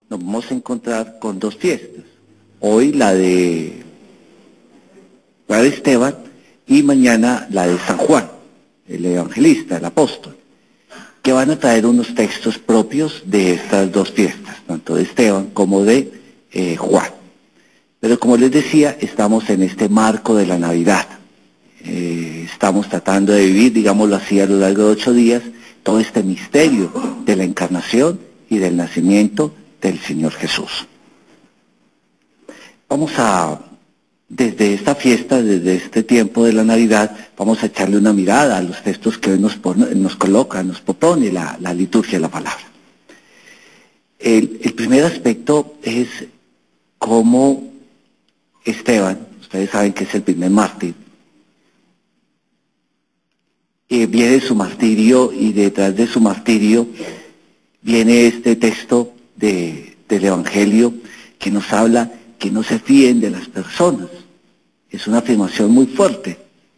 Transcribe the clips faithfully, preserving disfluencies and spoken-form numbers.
nos vamos a encontrar con dos fiestas. Hoy la de, la de Esteban y mañana la de San Juan, el evangelista, el apóstol, que van a traer unos textos propios de estas dos fiestas, tanto de Esteban como de eh, Juan. Pero como les decía, estamos en este marco de la Navidad. Eh, estamos tratando de vivir, digámoslo así, a lo largo de ocho días, todo este misterio de la encarnación y del nacimiento del Señor Jesús. Vamos a, desde esta fiesta, desde este tiempo de la Navidad, vamos a echarle una mirada a los textos que hoy nos, pone, nos coloca, nos propone la, la liturgia de la palabra. El, el primer aspecto es cómo Esteban, ustedes saben que es el primer mártir, eh, viene su martirio y detrás de su martirio viene este texto de, del Evangelio que nos habla que no se fíen de las personas. Es una afirmación muy fuerte.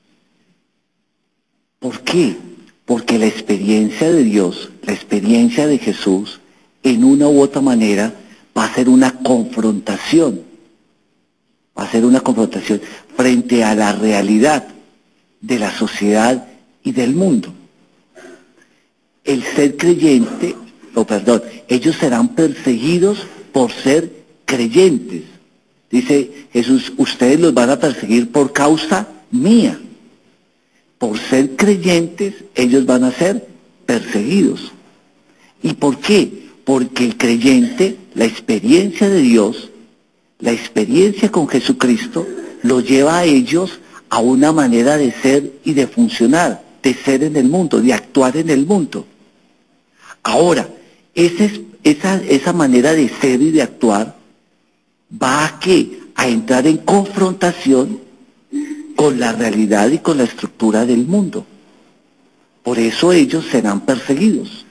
¿Por qué? Porque la experiencia de Dios, la experiencia de Jesús, en una u otra manera va a ser una confrontación, va a ser una confrontación frente a la realidad de la sociedad y del mundo. El ser creyente, o oh, perdón, ellos serán perseguidos por ser creyentes. Dice Jesús, ustedes los van a perseguir por causa mía. Por ser creyentes, ellos van a ser perseguidos. ¿Y por qué? Porque el creyente, la experiencia de Dios, la experiencia con Jesucristo, lo lleva a ellos a una manera de ser y de funcionar, de ser en el mundo, de actuar en el mundo. Ahora, esa, esa, esa manera de ser y de actuar va a ¿qué? A entrar en confrontación con la realidad y con la estructura del mundo. Por eso ellos serán perseguidos.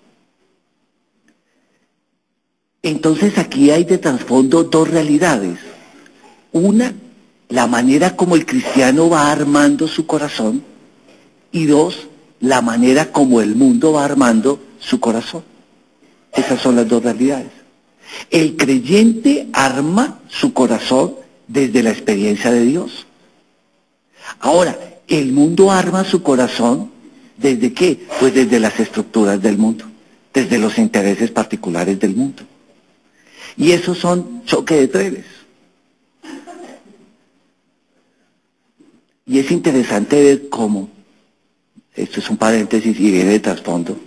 Entonces aquí hay de trasfondo dos realidades. Una, la manera como el cristiano va armando su corazón, y dos, la manera como el mundo va armando su corazón. Esas son las dos realidades. El creyente arma su corazón desde la experiencia de Dios. Ahora, el mundo arma su corazón ¿desde qué? Pues desde las estructuras del mundo, desde los intereses particulares del mundo. Y esos son choques de trenes. Y es interesante ver cómo, esto es un paréntesis y viene de trasfondo.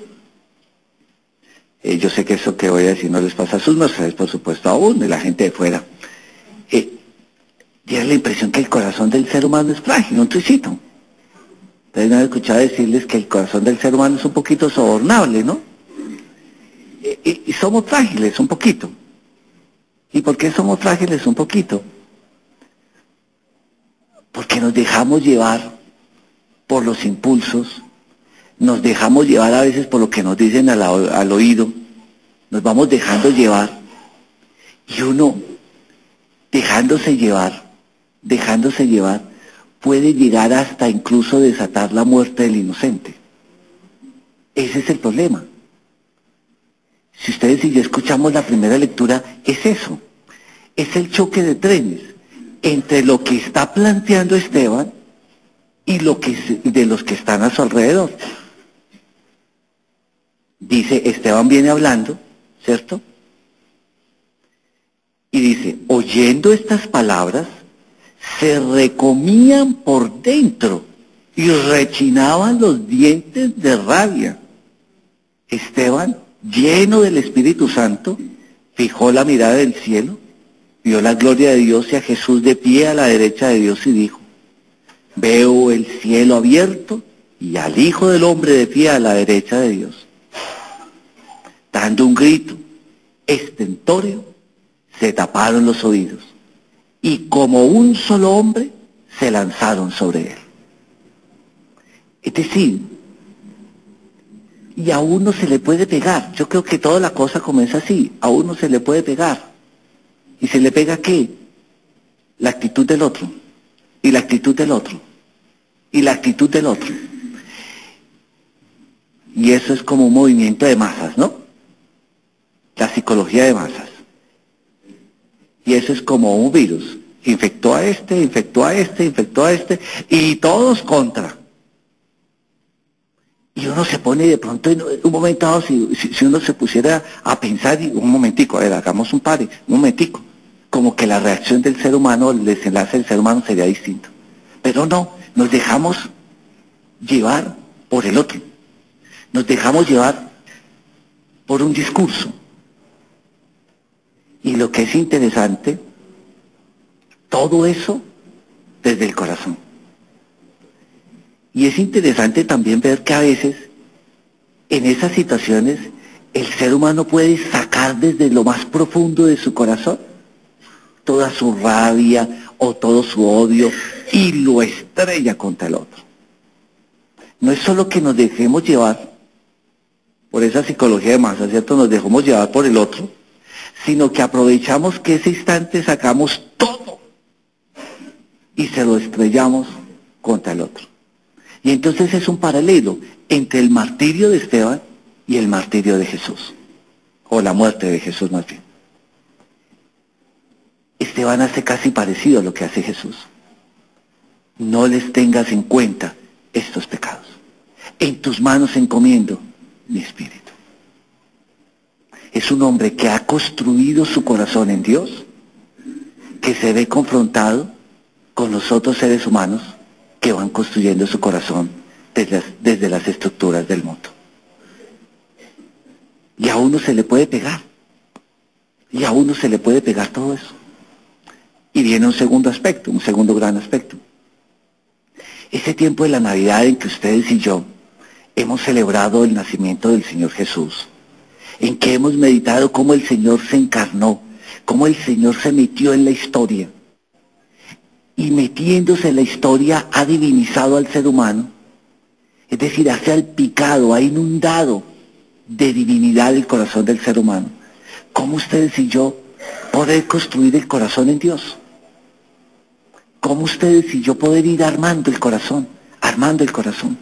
Eh, yo sé que eso que voy a decir no les pasa a sus mercedes, por supuesto, aún de la gente de fuera. Eh, tiene la impresión que el corazón del ser humano es frágil, un tricito. Ustedes no han escuchado decirles que el corazón del ser humano es un poquito sobornable, ¿no? Eh, eh, y somos frágiles un poquito. ¿Y por qué somos frágiles un poquito? Porque nos dejamos llevar por los impulsos, nos dejamos llevar a veces por lo que nos dicen al, al oído, nos vamos dejando llevar, y uno, dejándose llevar, dejándose llevar, puede llegar hasta incluso desatar la muerte del inocente. Ese es el problema. Si ustedes y yo escuchamos la primera lectura, es eso, es el choque de trenes entre lo que está planteando Esteban y lo que de los que están a su alrededor. Dice, Esteban viene hablando, ¿cierto? Y dice, oyendo estas palabras, se recomían por dentro y rechinaban los dientes de rabia. Esteban, lleno del Espíritu Santo, fijó la mirada del cielo, vio la gloria de Dios y a Jesús de pie a la derecha de Dios y dijo, veo el cielo abierto y al Hijo del Hombre de pie a la derecha de Dios. Dando un grito estentórea, se taparon los oídos y como un solo hombre se lanzaron sobre él. Es decir, y a uno se le puede pegar. Yo creo que toda la cosa comienza así. A uno se le puede pegar. ¿Y se le pega qué? La actitud del otro. Y la actitud del otro. Y la actitud del otro. Y eso es como un movimiento de masas, ¿no? la psicología de masas. Y eso es como un virus. Infectó a este, infectó a este, infectó a este, y todos contra. Y uno se pone de pronto en un momento dado, si, si, si uno se pusiera a pensar, y un momentico, a ver, hagamos un pare, un momentico, como que la reacción del ser humano, el desenlace del ser humano sería distinto. Pero no, nos dejamos llevar por el otro. Nos dejamos llevar por un discurso. Y lo que es interesante, todo eso desde el corazón. Y es interesante también ver que a veces, en esas situaciones, el ser humano puede sacar desde lo más profundo de su corazón toda su rabia o todo su odio y lo estrella contra el otro. No es solo que nos dejemos llevar por esa psicología de masa, ¿cierto? Nos dejamos llevar por el otro, sino que aprovechamos que ese instante sacamos todo y se lo estrellamos contra el otro. Y entonces es un paralelo entre el martirio de Esteban y el martirio de Jesús, o la muerte de Jesús más bien. Esteban hace casi parecido a lo que hace Jesús. No les tengas en cuenta estos pecados. En tus manos encomiendo mi espíritu. Es un hombre que ha construido su corazón en Dios, que se ve confrontado con los otros seres humanos que van construyendo su corazón desde las, desde las estructuras del mundo. Y a uno se le puede pegar. Y a uno se le puede pegar todo eso. Y viene un segundo aspecto, un segundo gran aspecto. Ese tiempo de la Navidad en que ustedes y yo hemos celebrado el nacimiento del Señor Jesús, en que hemos meditado cómo el Señor se encarnó, cómo el Señor se metió en la historia, y metiéndose en la historia ha divinizado al ser humano, es decir, ha salpicado, ha inundado de divinidad el corazón del ser humano. ¿Cómo ustedes y yo poder construir el corazón en Dios? ¿Cómo ustedes y yo poder ir armando el corazón, armando el corazón?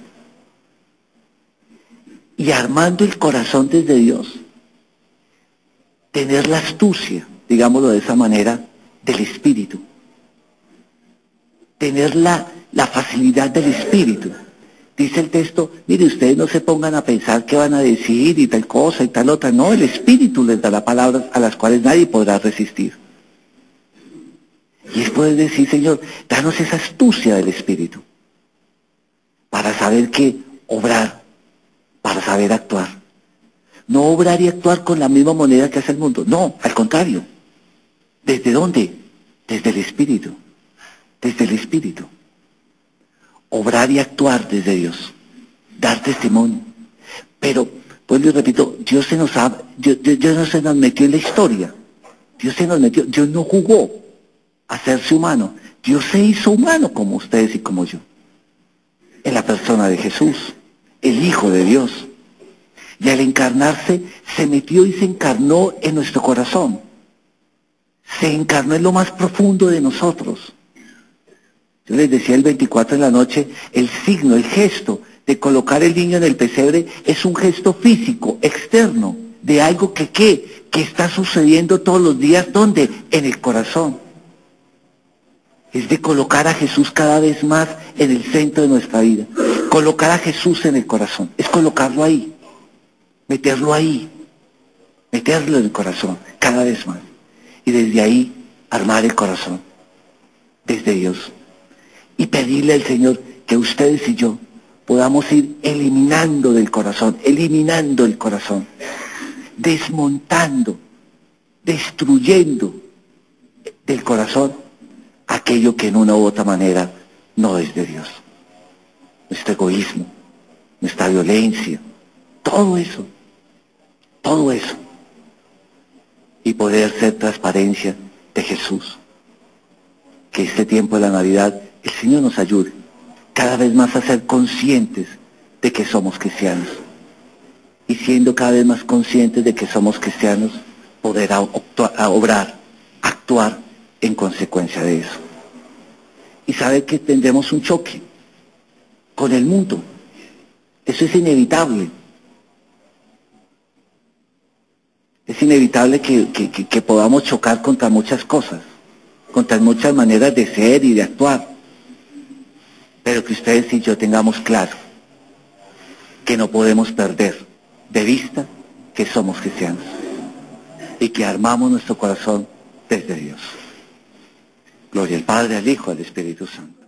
Y armando el corazón desde Dios, tener la astucia, digámoslo de esa manera, del Espíritu. Tener la, la facilidad del Espíritu. Dice el texto, mire, ustedes no se pongan a pensar qué van a decir y tal cosa y tal otra. No, el Espíritu les dará palabras a las cuales nadie podrá resistir. Y es poder decir, Señor, danos esa astucia del Espíritu para saber qué obrar, para saber actuar. No obrar y actuar con la misma moneda que hace el mundo. No, al contrario. ¿Desde dónde? Desde el Espíritu. Desde el Espíritu. Obrar y actuar desde Dios. Dar testimonio. Pero, pues les repito, Dios se nos ha, Dios, Dios, Dios no se nos metió en la historia. Dios se nos metió, Dios no jugó a hacerse humano. Dios se hizo humano como ustedes y como yo. En la persona de Jesús, el Hijo de Dios. Y al encarnarse, se metió y se encarnó en nuestro corazón. Se encarnó en lo más profundo de nosotros. Yo les decía el veinticuatro en la noche, el signo, el gesto de colocar el niño en el pesebre es un gesto físico, externo, de algo que ¿qué? Que está sucediendo todos los días, ¿dónde? En el corazón. Es de colocar a Jesús cada vez más en el centro de nuestra vida. Colocar a Jesús en el corazón, es colocarlo ahí, meterlo ahí, meterlo en el corazón, cada vez más. Y desde ahí, armar el corazón, desde Dios. Y pedirle al Señor que ustedes y yo podamos ir eliminando del corazón, eliminando el corazón, desmontando, destruyendo del corazón aquello que en una u otra manera no es de Dios. Nuestro egoísmo, nuestra violencia, todo eso, todo eso. Y poder ser transparencia de Jesús. Que este tiempo de la Navidad el Señor nos ayude cada vez más a ser conscientes de que somos cristianos. Y siendo cada vez más conscientes de que somos cristianos, poder a, a obrar, actuar en consecuencia de eso. Y saber que tendremos un choque con el mundo. Eso es inevitable. Es inevitable que, que, que, que podamos chocar contra muchas cosas, contra muchas maneras de ser y de actuar. Pero que ustedes y yo tengamos claro que no podemos perder de vista que somos cristianos y que armamos nuestro corazón desde Dios. Gloria al Padre, al Hijo, al Espíritu Santo.